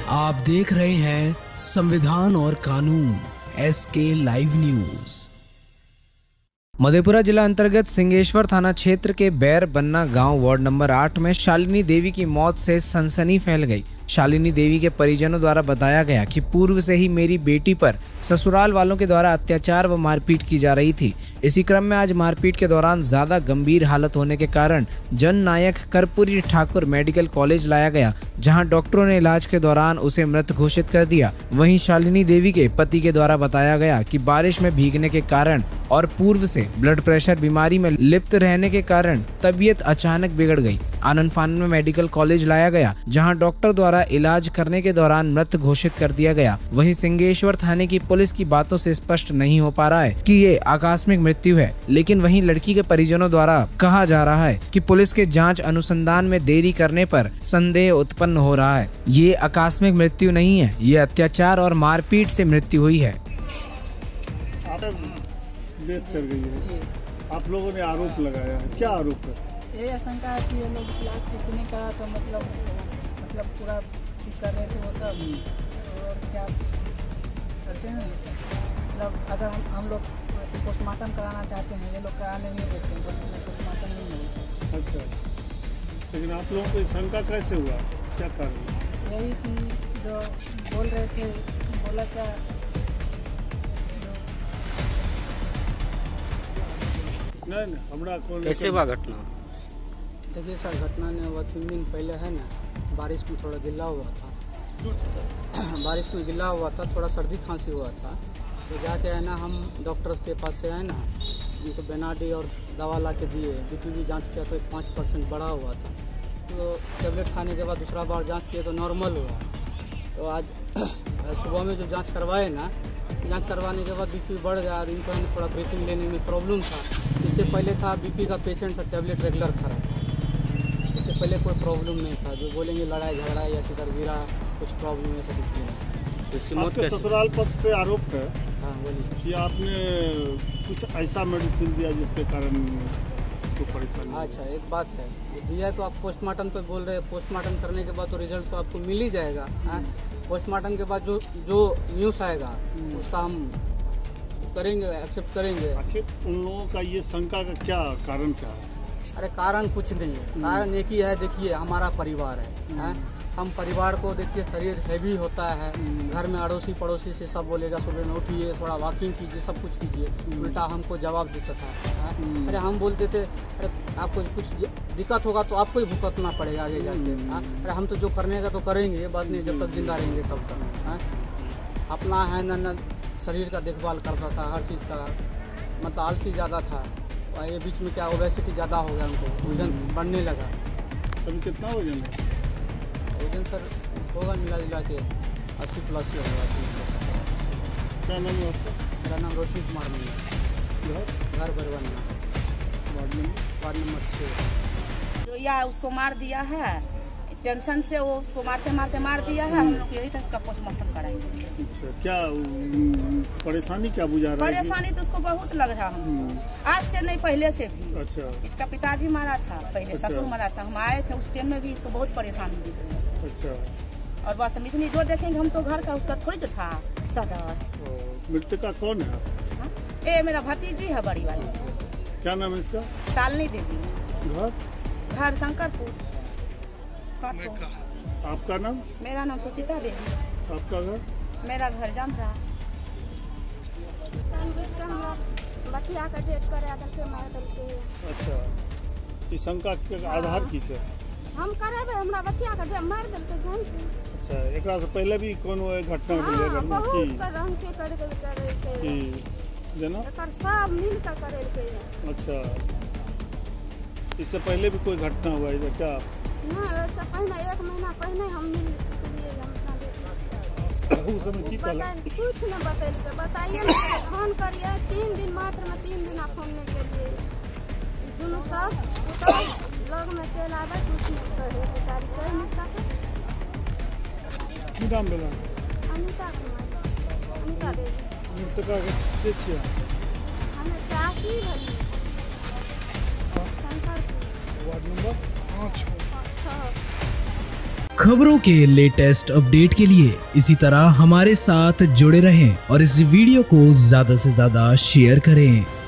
आप देख रहे हैं संविधान और कानून SK लाइव न्यूज। मधेपुरा जिला अंतर्गत सिंहेश्वर थाना क्षेत्र के बैर बन्ना गांव वार्ड नंबर 8 में शालिनी देवी की मौत से सनसनी फैल गई। शालिनी देवी के परिजनों द्वारा बताया गया कि पूर्व से ही मेरी बेटी पर ससुराल वालों के द्वारा अत्याचार व मारपीट की जा रही थी। इसी क्रम में आज मारपीट के दौरान ज्यादा गंभीर हालत होने के कारण जननायक कर्पूरी ठाकुर मेडिकल कॉलेज लाया गया, जहां डॉक्टरों ने इलाज के दौरान उसे मृत घोषित कर दिया। वहीं शालिनी देवी के पति के द्वारा बताया गया कि बारिश में भीगने के कारण और पूर्व से ब्लड प्रेशर बीमारी में लिप्त रहने के कारण तबीयत अचानक बिगड़ गई। आनन फानन में मेडिकल कॉलेज लाया गया, जहां डॉक्टर द्वारा इलाज करने के दौरान मृत घोषित कर दिया गया। वहीं सिंहेश्वर थाने की पुलिस की बातों से स्पष्ट नहीं हो पा रहा है कि ये आकस्मिक मृत्यु है, लेकिन वहीं लड़की के परिजनों द्वारा कहा जा रहा है कि पुलिस के जांच अनुसंधान में देरी करने पर संदेह उत्पन्न हो रहा है। ये आकस्मिक मृत्यु नहीं है, ये अत्याचार और मारपीट से मृत्यु हुई है। डेथ कर गई है। आप लोगों ने आरोप लगाया है, क्या आरोप है? ये आशंका है कि ये लोग इलाज फिक्स नहीं करा तो मतलब पूरा ठीक कर रहे थे वो सब। और क्या करते हैं, मतलब अगर हम लोग पोस्टमार्टम कराना चाहते हैं, ये लोग कराने नहीं देते हैं, बोलते पोस्टमार्टम नहीं होता। अच्छा, लेकिन आप लोगों को शंका कैसे हुआ, क्या कारण? यही कि जो बोल रहे थे, बोला क्या नहीं हमरा कैसे हुआ घटना? देखिए सर, घटना ने वो 3 दिन पहले है ना, बारिश में थोड़ा गिल्ला हुआ था। बारिश में गिल्ला हुआ था, थोड़ा सर्दी खांसी हुआ था, तो जाके है ना हम डॉक्टर्स के पास से है ना उनको बेनाडी और दवा ला के दिए। बीपी भी जांच किया तो 5% बढ़ा हुआ था, तो टेबलेट खाने के बाद दूसरा बार जांच किए तो नॉर्मल हुआ। तो आज सुबह में जो जांच करवाए ना, जांच करवाने के बाद बीपी बढ़ गया और इनको है ना थोड़ा ब्रीथिंग लेने में प्रॉब्लम था। इससे पहले था बीपी का पेशेंट था, टेबलेट रेगुलर खा रहा था, इससे पहले कोई प्रॉब्लम नहीं था। जो बोलेंगे लड़ाई झगड़ा या किधर गिरा कुछ प्रॉब्लम ऐसा कुछ नहीं था। इसकी मौत के ससुराल पक्ष से आरोप है। हाँ बोलिए कि आपने कुछ ऐसा मेडिसिन दिया जिसके कारण तो परेशानी। अच्छा, एक बात है, दिया तो आप पोस्टमार्टम तो बोल रहे हैं, पोस्टमार्टम करने के बाद तो रिजल्ट तो आपको मिल ही जाएगा। पोस्टमार्टम के बाद जो न्यूज़ आएगा उसका हम करेंगे, एक्सेप्ट करेंगे। आखिर उन लोगों का ये शंका का क्या कारण क्या है? अरे कारण कुछ नहीं है, कारण एक ही है। देखिए हमारा परिवार है, हम परिवार को देखिए, शरीर हैवी होता है, घर में अड़ोसी पड़ोसी से सब बोलेगा सुबह में उठिए, थोड़ा वॉकिंग कीजिए, सब कुछ कीजिए, उल्टा हमको जवाब देता था। अरे हम बोलते थे अरे आपको कुछ दिक्कत होगा तो आपको ही भुगतना पड़ेगा आगे जाके। अरे हम तो जो करने का तो करेंगे, ये बात नहीं, जब तक जिंदा रहेंगे तब तक। अपना है ना शरीर का देखभाल करता था, हर चीज़ का, मतलब आलसी ज़्यादा था। ये बीच में क्या ओबेसिटी ज़्यादा हो गया, उनको वजन बढ़ने लगा। अभी कितना वजन है? वजन सर होगा मिला जुला के 80+ ही होगा। 80+। क्या नाम है आपका? मेरा नाम रोशनी कुमार है, घर बरवन्ना, वार्ड नंबर 6। जो या उसको मार दिया है, टेंशन से वो उसको मारते मारते मार दिया है। हम लोग यही था उसका पोस्टमार्टम कराएंगे। अच्छा, क्या परेशानी क्या बुझा रहा है? परेशानी तो उसको बहुत लग रहा है, आज से नहीं पहले से भी। अच्छा, इसका पिताजी मारा था पहले, ससुर मारा था, हम आए थे उस टाइम में भी इसको बहुत परेशानी दी। अच्छा, और बस हम इतनी जो देखेंगे हम तो घर का उसका थोड़ी तो था सदस्य। मृतका कौन है? ये मेरा भतीजी है बड़ी वाली। क्या नाम है इसका? शालिनी देवी। घर शंकरपुर। आपका नाम? मेरा नाम सुचिता देवी। आपका घर? मेरा घर जामरा। बचिया का डेट करे मार देलके। अच्छा, इस शंका के आधार की छै? हम करेबे, हमरा बचिया का डेट मार देलके जान के। अच्छा, एकरा से पहले भी कोनो घटना भेलै घर में बहुत करन के करे की जना एकर सब मिल के करे के। अच्छा, इससे पहले भी कोई घटना हुआ है क्या? ना, इससे पहले 1 महीना पहले हम मिल लिए। उस समय की कहला? कुछ न बतैलके, बताइए ना, फोन करिए 3 दिन मात्र में, 3 दिन आप फोन नहीं करिए। दोनों सास लोग में चल आवे, कुछ नहीं करे, बेचारी कह नहीं सके। की नाम भेला? अनीता कुमार। अनीता देवी। मृतका के छियै? हमें चाची भली। शंकरपुर। Ward number 5। खबरों के लेटेस्ट अपडेट के लिए इसी तरह हमारे साथ जुड़े रहें और इस वीडियो को ज्यादा से ज्यादा शेयर करें।